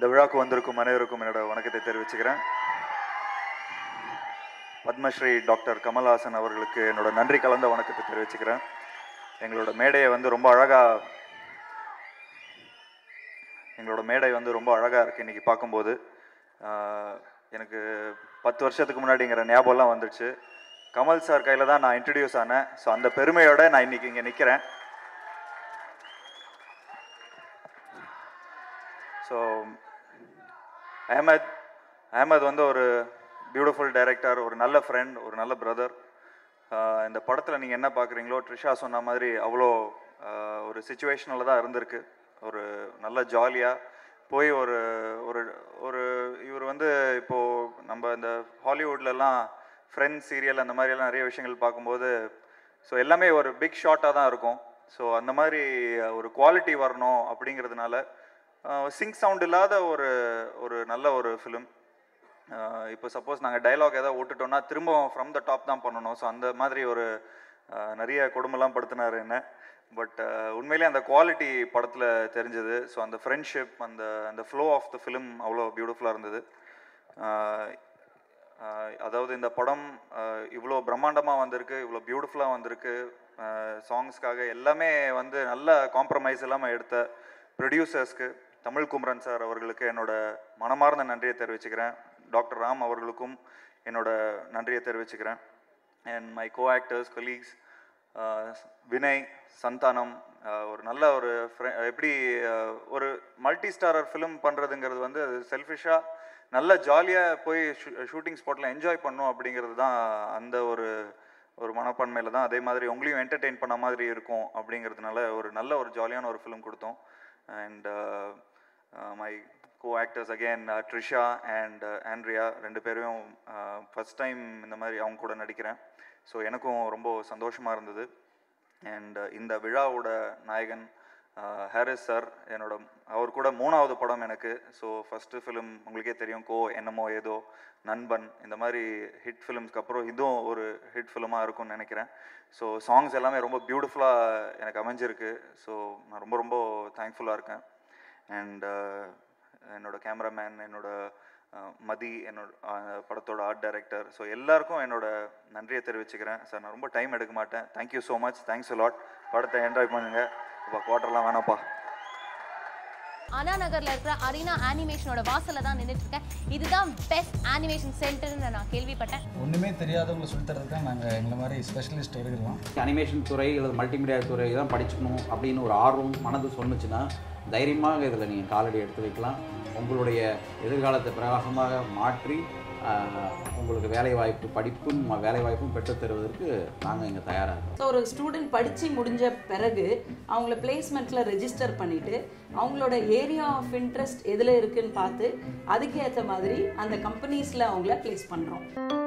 இந்த விழாக்கு வந்திருக்கும் அனைவருக்கும் என்னோட வணக்கத்தை தெரிவிச்சுக்கிறேன். பத்மஸ்ரீ டாக்டர் கமல்ஹாசன் அவர்களுக்கு என்னோட நன்றி கலந்த வணக்கத்தை தெரிவிச்சுக்கிறேன். எங்களோட மேடையை வந்து ரொம்ப அழகாக இருக்குது இன்றைக்கி பார்க்கும்போது. எனக்கு 10 வருஷத்துக்கு முன்னாடிங்கிற ஞாபகம்லாம் வந்துடுச்சு. கமல் சார் கையில் தான் நான் இன்ட்ரடியூஸ் ஆனேன். ஸோ அந்த பெருமையோடு நான் இன்றைக்கி இங்கே நிற்கிறேன். ஸோ அஹமத் வந்து ஒரு பியூட்டிஃபுல் டைரக்டர், ஒரு நல்ல ஃப்ரெண்ட், ஒரு நல்ல பிரதர். இந்த படத்தில் நீங்கள் என்ன பார்க்குறீங்களோ ட்ரிஷா சொன்ன மாதிரி அவ்வளோ ஒரு சிச்சுவேஷனில் தான் இருந்திருக்கு. ஒரு நல்ல ஜாலியாக போய் ஒரு ஒரு ஒரு இவர் வந்து இப்போது நம்ம இந்த ஹாலிவுட்லலாம் ஃப்ரெண்ட்ஸ் சீரியல் அந்த மாதிரியெல்லாம் நிறைய விஷயங்கள் பார்க்கும்போது ஸோ எல்லாமே ஒரு பிக் ஷாட்டாக தான் இருக்கும். ஸோ அந்த மாதிரி ஒரு குவாலிட்டி வரணும் அப்படிங்கிறதுனால சிங்க் சவுண்ட் இல்லாத ஒரு நல்ல ஒரு ஃபிலிம். இப்போ சப்போஸ் நாங்கள் டைலாக் எதாவது விட்டுட்டோம்னா திரும்ப ஃப்ரம் த டாப் தான் பண்ணணும். ஸோ அந்த மாதிரி ஒரு நிறைய கொடுமைலாம் படுத்தினார் என்ன. பட் உண்மையிலே அந்த குவாலிட்டி படத்தில் தெரிஞ்சது. ஸோ அந்த ஃப்ரெண்ட்ஷிப், அந்த ஃப்ளோ ஆஃப் த ஃபிலிம் அவ்வளோ பியூட்டிஃபுல்லாக இருந்தது. அதாவது இந்த படம் இவ்வளோ பிரம்மாண்டமாக வந்திருக்கு, இவ்வளோ பியூட்டிஃபுல்லாக வந்திருக்கு. சாங்ஸ்க்காக எல்லாமே வந்து நல்ல காம்ப்ரமைஸ் இல்லாமல் எடுத்த ப்ரொடியூசர்ஸ்க்கு, தமிழ் குமரன் சார் அவர்களுக்கு என்னோட மனமார்ந்த நன்றியை தெரிவிச்சுக்கிறேன். டாக்டர் ராம் அவர்களுக்கும் என்னோட நன்றியை தெரிவிச்சுக்கிறேன். And my co actors, colleagues, Vinay, Santhanam, ஒரு நல்ல ஒரு எப்படி ஒரு மல்டி ஸ்டாரர் ஃபிலிம் பண்ணுறதுங்கிறது வந்து அது செல்ஃபிஷாக நல்ல ஜாலியாக போய் ஷூட்டிங் ஸ்பாட்டில் என்ஜாய் பண்ணணும் அப்படிங்கிறது தான். அந்த ஒரு மனப்பான்மையில் தான் அதே மாதிரி உங்களையும் என்டர்டெயின் பண்ண மாதிரி இருக்கும் அப்படிங்கிறதுனால ஒரு நல்ல ஒரு ஜாலியான ஒரு ஃபிலிம் கொடுத்தோம். And my co-actors again, Trisha and Andrea, ரெண்டு பேரும் ஃபஸ்ட் டைம் இந்த மாதிரி அவங்க கூட நடிக்கிறேன். ஸோ எனக்கும் ரொம்ப சந்தோஷமாக இருந்தது. அண்ட் இந்த விழாவோட நாயகன் ஹாரிஸ் சார், அவர் கூட 3வது படம் எனக்கு. ஸோ ஃபஸ்ட்டு ஃபிலிம் உங்களுக்கே தெரியும், என்னமோ ஏதோ, நண்பன், இந்த மாதிரி ஹிட் ஃபிலிம்ஸ்க்கு அப்புறம் இதுவும் ஒரு ஹிட் ஃபிலிமாக இருக்கும்னு நினைக்கிறேன். ஸோ சாங்ஸ் எல்லாமே ரொம்ப பியூட்டிஃபுல்லாக எனக்கு அமைஞ்சிருக்கு. ஸோ நான் ரொம்ப தேங்க்ஃபுல்லாக இருக்கேன். அண்ட் என்னோட கேமராமேன், என்னோட மதி, என்னோட படத்தோட ஆர்ட் டைரக்டர், ஸோ எல்லாருக்கும் என்னோட நன்றியை தெரிவிச்சுக்கிறேன். சார் நான் ரொம்ப டைம் எடுக்க மாட்டேன். Thank you so much, thanks a lot. படத்தை என்ஜாய் பண்ணுங்க. இப்போ குவார்டர்லாம் வேணாப்பா. அண்ணா நகர்ல இருக்கிற அரினா அனிமேஷனோட வாசல்ல தான் நின்றுட்டு இருக்கேன். இதுதான் பெஸ்ட் அனிமேஷன் சென்டர்னு நான் கேள்விப்பட்டேன். ஒன்றுமே தெரியாதவங்களை சொல்லி தரதுக்கு தான் நாங்கள் எங்களை மாதிரி ஸ்பெஷலிஸ்ட் எடுக்கிறோம். அனிமேஷன் துறை அல்லது மல்டிமீடியா துறை தான் படிச்சுக்கணும் அப்படின்னு ஒரு ஆர்வம் மனது சொன்னுச்சுன்னா தைரியமாக இதில் நீங்கள் காலடி எடுத்து வைக்கலாம். உங்களுடைய எதிர்காலத்தை பிரகாசமாக மாற்றி உங்களுக்கு வேலைவாய்ப்பு, படிப்பும் வேலைவாய்ப்பும் பெற்றுத் தருவதற்கு நாங்கள் இங்கே தயாராக இருக்கோம். ஸோ ஒரு ஸ்டூடெண்ட் படித்து முடிஞ்ச பிறகு அவங்கள பிளேஸ்மெண்ட்டில் ரெஜிஸ்டர் பண்ணிவிட்டு அவங்களோட ஏரியா ஆஃப் இன்ட்ரெஸ்ட் எதில் இருக்குதுன்னு பார்த்து அதுக்கேற்ற மாதிரி அந்த கம்பெனிஸில் அவங்கள ப்ளேஸ் பண்ணுறோம்.